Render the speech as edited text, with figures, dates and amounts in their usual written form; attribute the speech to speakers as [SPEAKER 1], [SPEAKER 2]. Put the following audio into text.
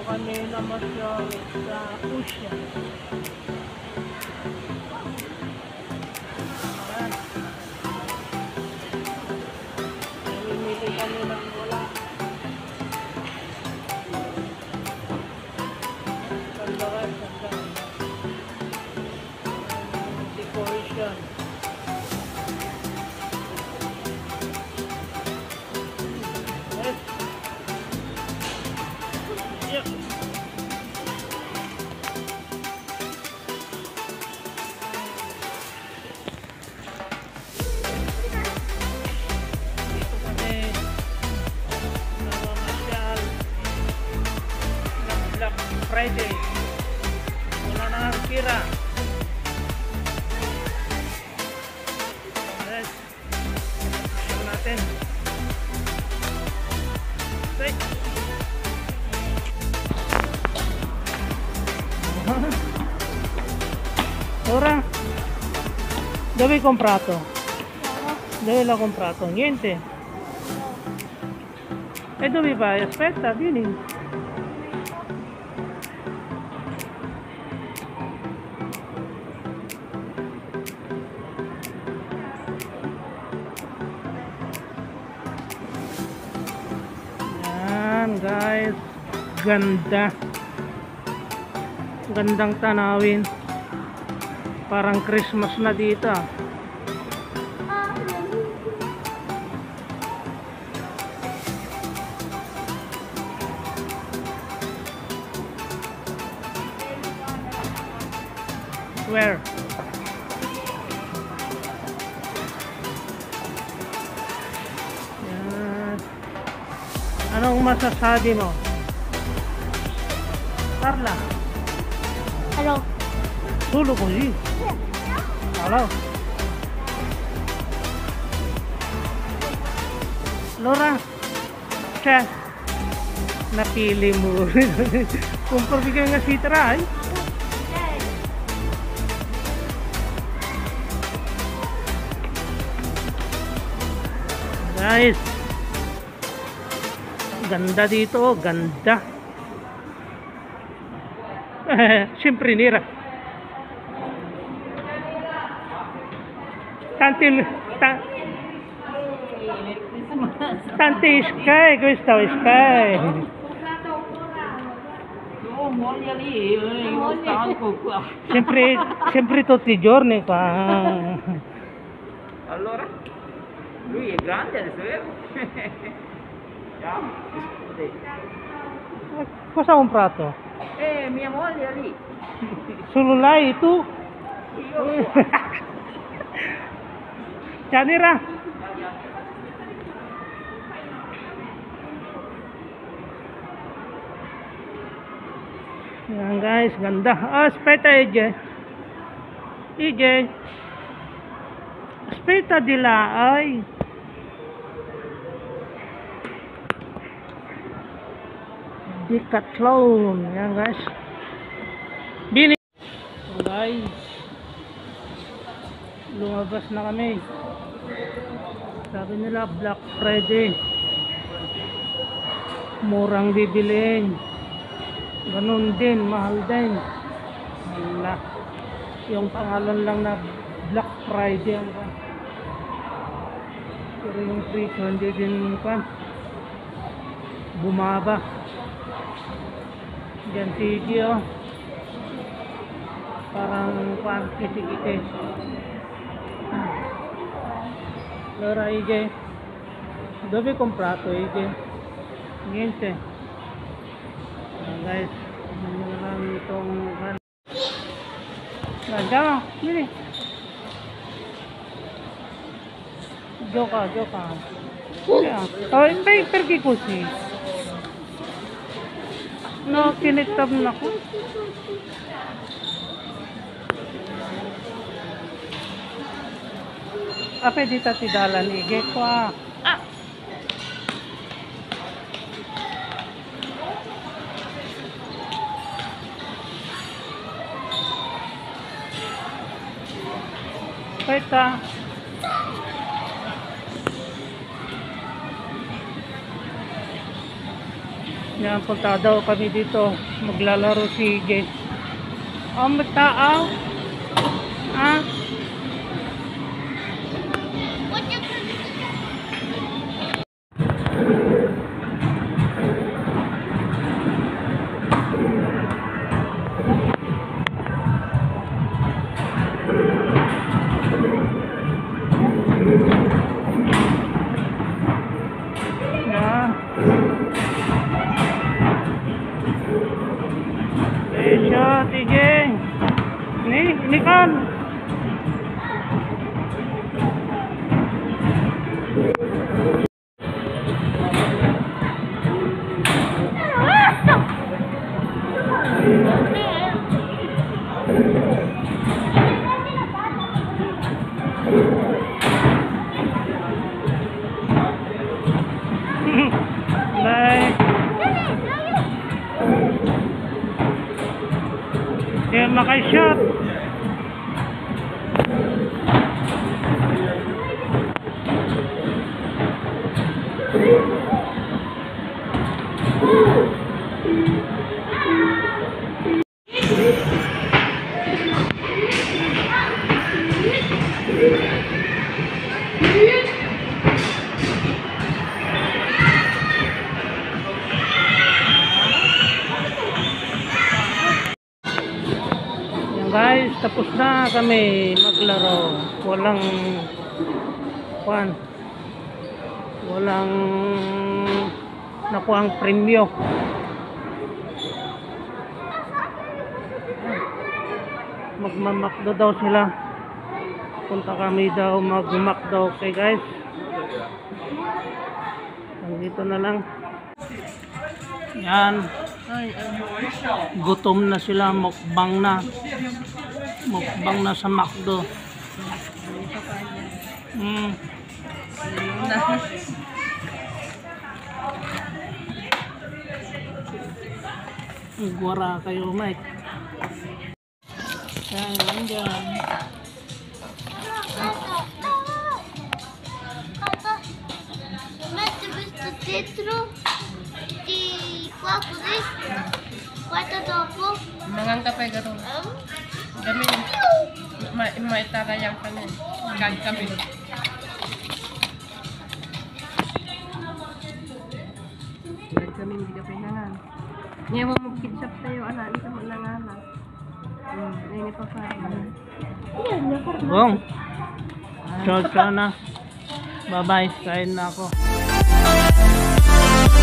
[SPEAKER 1] kami namasyal sa Ocean. Namimili kami ng wala. Ganda ka, ganda. Decoration. Yes. Yep. Dito kami namamasyal ng Black Friday. Wala na ang tira. Yes. Masyal natin. Okay. Ora, dove hai comprato? Dove l'ho comprato? Niente. E dove vai? Aspetta, vieni. Yan guys, ganda. Gandang tanawin. Parang Christmas na dito. Where? Yan. Anong masasabi mo? Carla?
[SPEAKER 2] Hello.
[SPEAKER 1] Solo così? Allora. Allora, cioè, napili mo. Kung pagbigyan nga si Tray. Guys, ganda dito, ganda. Siyempre nira. Tanti Sky, questo è Sky.
[SPEAKER 3] Moglie lì, io stanco qua.
[SPEAKER 1] Sempre tutti i giorni qua.
[SPEAKER 3] Allora, lui è grande adesso, vero? Ciao.
[SPEAKER 1] Cosa ha comprato?
[SPEAKER 3] Mia moglie lì.
[SPEAKER 1] Solo lei e tu?
[SPEAKER 3] Io.
[SPEAKER 1] Ciao Nira. Yan guys, ganda. Aspetta EJ. EJ. Aspetta di là, ay. Decathlon. Yan guys. Bini. So guys, lumabas na kami. Sabi nila Black Friday, murang bibilin. Ganun din, mahal din. Wala. Yung pangalan lang na Black Friday ang kan. Pero yung presyo hindi din kan bumaba. Diyan si Gio. Parang kan kisi-kisi. Allora EJ, dove hai comprato EJ? Niente. Guys, naman itong andiamo, vieni. Gioca. Oh, perché così? No, kinitab na ko. Apa dito ti dalan ige kwa. Aspetta. Yan, punta daw kami dito. Maglalaro si Jay. Oh, may tao. Ah? Yan. Shot, Jay. Ini kan. Baik. Dia makai shot. Guys, tapos na kami maglaro. Walang nakuhang premyo. Magmamakdo daw sila. Punta kami daw magmakdo. Okay guys, dito na lang. Yan, gutom na sila, mukbang na sa McDo. Guwara kayo, Mike. Yan, nandiyan.
[SPEAKER 2] Mette questo dentro di qua così, guarda dopo.
[SPEAKER 4] Mangang kape garo. Kami maitara yang kanin. Kami. Kami hindi kape nangan. Niya mo ketchup tayo ana ito mo nangana. Ini pa pa.
[SPEAKER 1] Bong. Ciao na. Bye bye. Kain na ako.